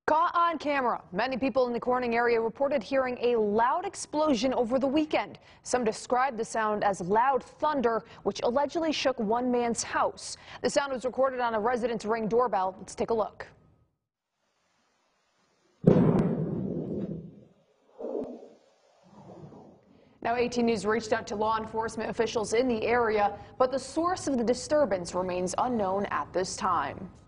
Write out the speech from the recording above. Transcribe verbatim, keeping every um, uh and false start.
Caught on camera, many people in the Corning area reported hearing a loud explosion over the weekend. Some described the sound as loud thunder, which allegedly shook one man's house. The sound was recorded on a resident's Ring doorbell. Let's take a look. Now, eighteen News reached out to law enforcement officials in the area, but the source of the disturbance remains unknown at this time.